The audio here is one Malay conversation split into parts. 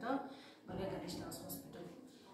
Center bagi National Hospital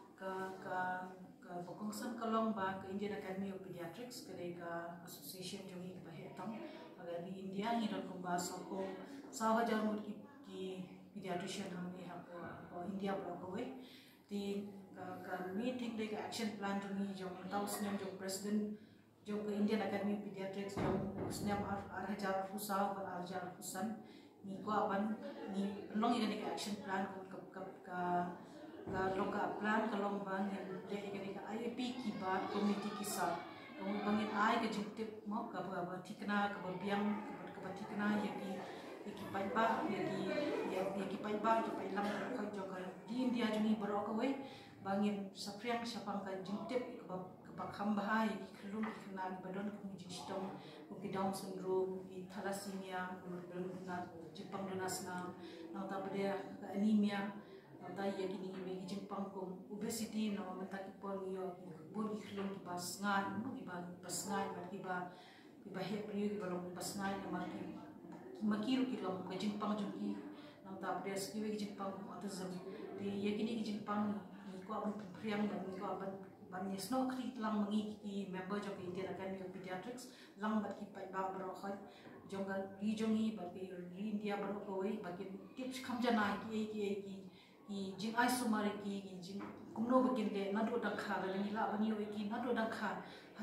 ke Bokongsan Kalong ba ke Indian Academy of Pediatrics ke Association jongi ke Bahetang bagi di India ni dan kumba soko sahaja jamu ki pediatrician hamni hapo India berapa di ke meeting de action plan jongi jong tahu senyum jong president jong ke Indian Academy of Pediatrics jong senyum arhajar husau ber arhajar husan ni ko aban ni long ini ke action plan ke long ka plan kalong bang yang de ke IAP ki ba committee ki sa long bangin ai ke jintip mo ka ba tikna ka ba biang ka ba tikna ya ki pai ba ya ki pai ba ki pai lam ka jo ka di India juni baro ka we bangin sapriang sapang ka jintip ka ba khamba ya ki khulum ki khna badon ku ji stong ku ki Down syndrome ki thalassemia ku na jipang donas na ta bade anemia ta ya gini me jimpang kum obesity no mata ki pon yo bon ki khulum ki pas ngai mo ki ba pas ngai ba ki ba he priyo ki balong pas ngai na makiru ki lom ka jimpang jum ki no ta bade ski we jimpang autism di ya gini ki jimpang ni ko abun priang ba ni ko aban ban yesno kri lang mangi ki member jo ki Indian Academy of Pediatrics lang bat ki pai ba bro khoi jonga ri jongi ba ki India bro ko we ba ki tips khamjana ki jing ai sumari ki jing kumno bikin de nado dang kha la ni la bani we ki nado dang kha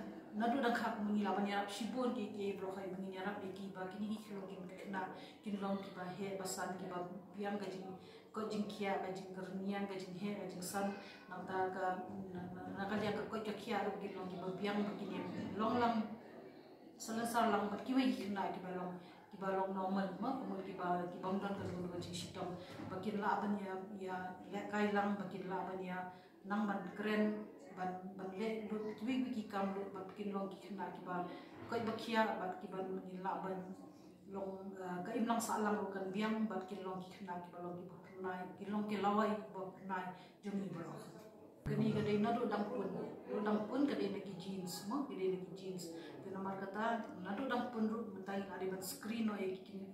kumni la bani rap shibon ki bro khai bani rap ki ba ki ni khlo ki na kin long ki ba he basan ki ba biang ga jing ko jing kia ga jing garnian ga jing he ga jing san na ta ga na ka dia ko kia ro ki long ki ba biang ba ki ni long lang salasar lang ba ki we ki na ki ba long normal ma kumul ki ba don ka lu ga jing shitong bakin la ban ya kai lang bakin la ban ya nang ban kren ban le lu twi ki kam lu bakin long ki khna ki ba koi bakia ba ki ban ni la ban long ka im lang sa lang kan biang bakin long ki khna ki ba long ki ba ki long ki lawai ba nai jumi ba kini ka dei na do dang pun ka dei na ki jeans mo ki dei na ki jeans te na markata na do dang pun ru matai na ban screen no ya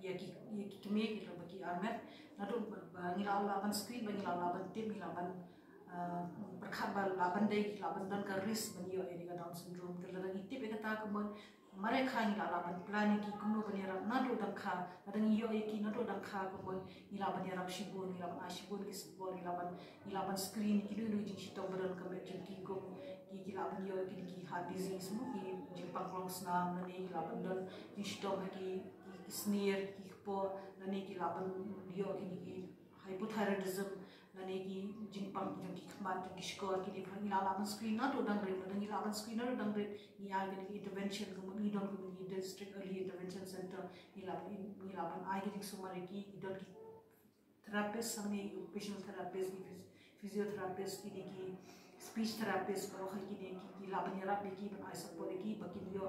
ki me ki lo baki armet na do ngila laban screen ba ngila laban tip ngila ban perkhat ba laban dei laban dan ka risk ban yo ini ka Down syndrome ke lagi tip ka ta ka mare kha ngila laban plan ki kumno ban ya na do dang kha adang yo ki na do dang kha ko ngila ban ya rap shibun ngila ban ashibun ki spor ngila ban screen ki lu jing shito baran ka me ki ko ki laban yo ki heart disease mo ki jimpang lungs na ni laban dan ki shito ki sneer ki po nani ki laban yo ki hypothyroidism nani ki jimpang ki khman ki skor ki ni laban screen na do dang re ni laban screen na do dang re ni ai ki intervention ko ni don ko ni district early intervention center ni laban ai ki sumari ki don ki therapist samne occupational therapist physiotherapist ki speech therapist ko ki laban ya rap ki ban ai support ki bakin yo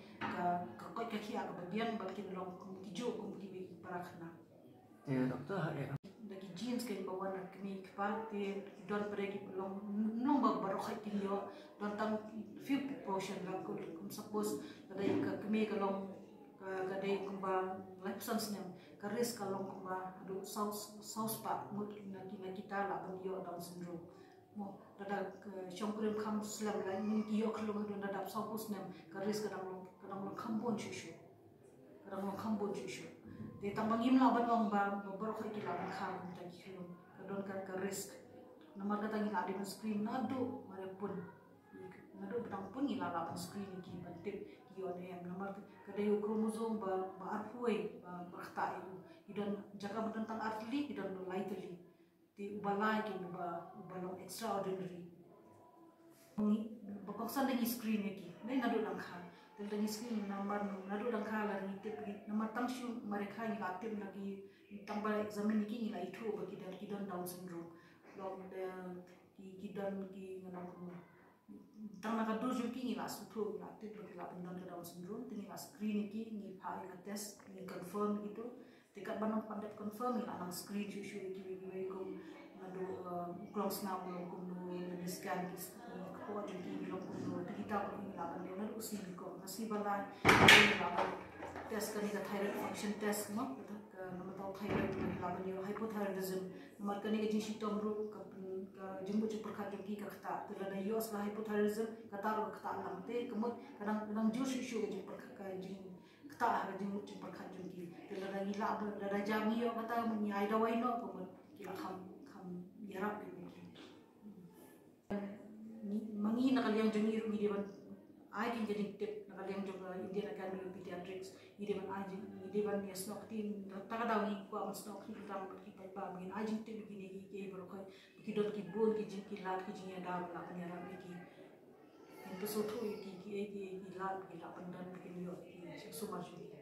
ka ko ka khia ka biang bakin long ki jo kum ki parakhna doktor ha dagi jeans ke bawa nak mi kparte don pergi long nong ba khoi ki yo don tang few portion la ko suppose dai ka kemi ka long ka dai kumba lepsons nem ka risk ka long kumba do south park mut na kita la ban yo Down syndrome mo dada shongkrem kham slam la min ki yo khlo do dada suppose nem ka risk ka long khambon chushu ka long khambon chushu de tambang im la ban ong ba bor khoi ki la ban kham ta ki khlo ka don ka risk namar ka tangi la di screen na do mare pun na do bang pun ni la ban screen ki ban tip ki yo ne namar ka de chromosome ba arpuai ba khta idon jaga ban tang artli idon lightly di ubalai ki ba long extraordinary ni bakoksan lagi screen ki nei na do lang kha tel lagi screen number na do lang kha la ni tip number tang shu mare kha ni la tip lagi tang ba examine ki ni la ithu ba ki don Down syndrome long de ki don ki ngana ko tang na ka do ju ki ni la su thu la tip ba la don Down syndrome ni la screen ki ni pha ni test ni confirm gitu tikat banang pandai confirm ni la screen shu ki ko na do close na ko no scan ki ko di lo ko kita ko ni la ban na do si ko nasi balai ni la tes kani ka thyroid function test mo ka nama tahu thyroid ni laban yo hypothyroidism nomor kani ka jisi tomru ka jumbo ci perkat jogi ka kata terlada yo asla hypothyroidism kata ro kata lamte kemut kadang jus isu ka jumbo perkat ka jing kata ha jumbo ci perkat jogi terlada ila ada jami yo kata menyai dawai no kemut kila kham yarap mangi nakal yang jongi ru di ban ai di jadi tip nakal yang jong Indian Academy of Pediatrics di ban ai di ban yes nok tin ta daw ni ko am stok ki tam ki pai ba min ai jing tip ki ke bro ko ki dot ki bon ki jing ki lat ki jing ya daw la kan yarap ki en to so thu ki lat ki la pandan ki yo ki sumar ju